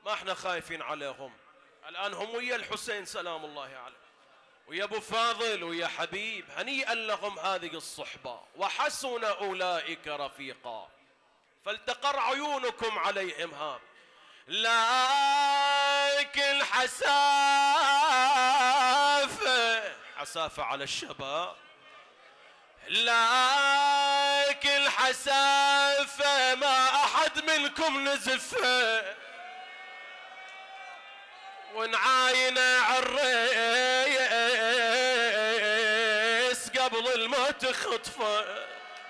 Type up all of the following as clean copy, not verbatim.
ما احنا خايفين عليهم. الآن هم ويا الحسين سلام الله عليه، ويا ابو فاضل ويا حبيب، هنيئا لهم هذه الصحبة، وحسن أولئك رفيقا، فلتقر عيونكم عليهم. ها لكن حسافة على الشباب، لكن حسافة ما أحد منكم نزفه، ونعاينه عالريس قبل الموت خطفه.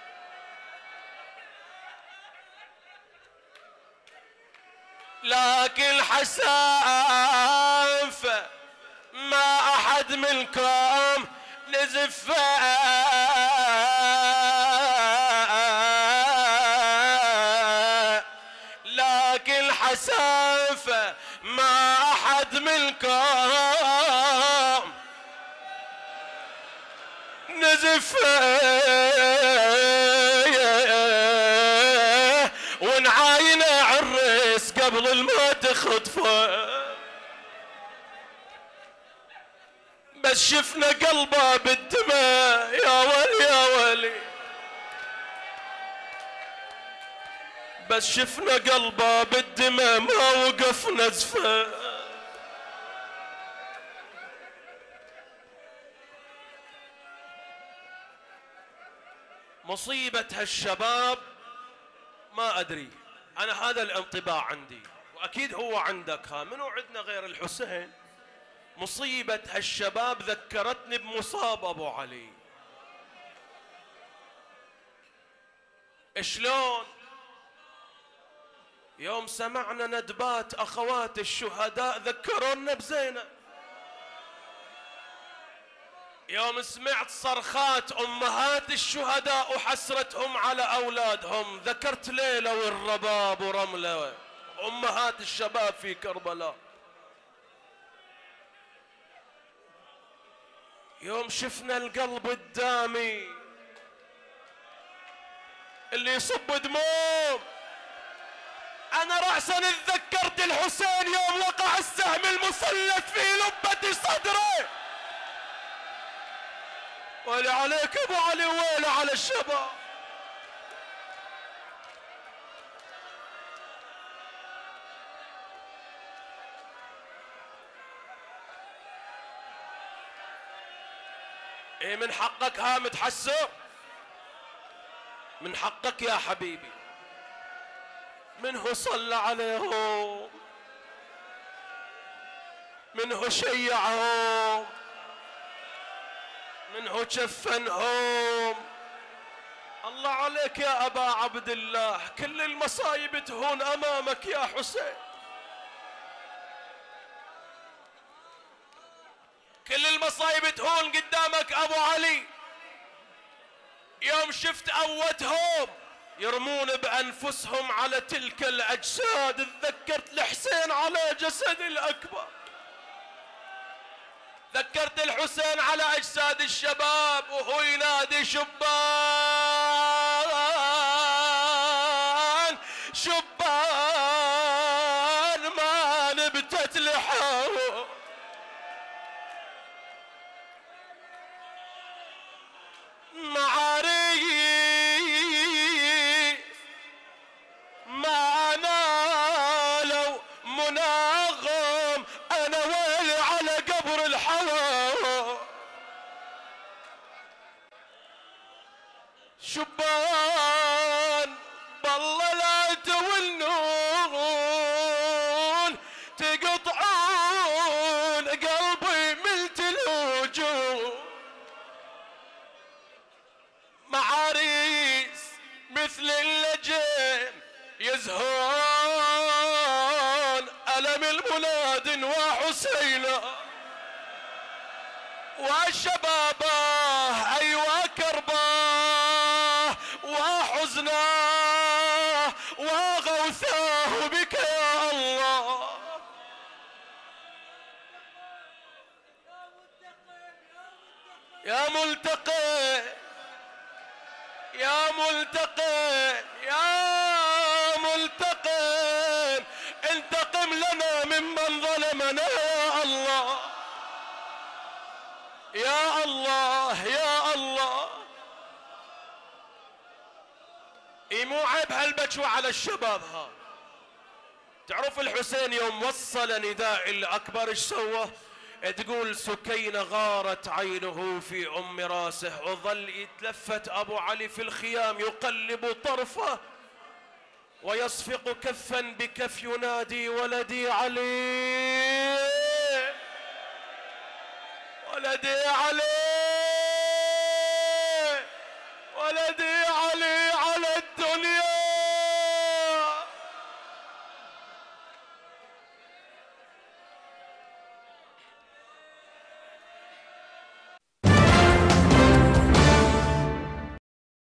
لكن حسافة ما أحد منكم نزفه، لكن حسافة ما أحد منكم نزفه، ونعاينه عالريس قبل الموت خطفه. بس شفنا قلبه بالدماء يا ولي يا ولي، بس شفنا قلبه بالدماء ما وقف نزفه. مصيبة هالشباب ما أدري، أنا هذا الانطباع عندي وأكيد هو عندك. ها منو عندنا غير الحسين؟ مصيبة هالشباب ذكرتني بمصاب أبو علي. شلون يوم سمعنا ندبات أخوات الشهداء ذكرونا بزينب، يوم سمعت صرخات أمهات الشهداء وحسرتهم على أولادهم ذكرت ليلى والرباب ورملة أمهات الشباب في كربلاء. يوم شفنا القلب الدامي اللي يصب دموم، أنا رأسا تذكرت الحسين يوم وقع السهم المسلط في لبة صدره. ويلي عليك ابو علي، ويلي على الشباب. ايه من حقك ها متحسر، من حقك يا حبيبي. منه صلى عليهم، منه شيعهم، منه كفنهم. الله عليك يا أبا عبد الله، كل المصايب تهون أمامك يا حسين، كل المصايب تهون قدامك أبو علي. يوم شفت أوتهم يرمون بأنفسهم على تلك الأجساد تذكرت الحسين على جسد الأكبر، ذكرت الحسين على أجساد الشباب وهو ينادي شبان شبان ما نبتت لحاهم. معاريف ما نالوا مناغم، أنا ويلي على قبر الحوا. شبان بالله لا تولون تقطعون قلبي ملت الوجوه. معاريس مثل اللجين يزهون ألم المناد وحسينه وشبابه أيوا كرباه وحزناه وغوثاه بك يا الله. يا ملتقي يا ملتقي يا ملتقي انتقم لنا مو عيب هالبكوة على الشباب ها. تعرف الحسين يوم وصل نداء الأكبر ايش سوى؟ تقول سكينة غارت عينه في أم راسه، وظل يتلفت أبو علي في الخيام يقلب طرفه ويصفق كفا بكف ينادي ولدي علي ولدي علي.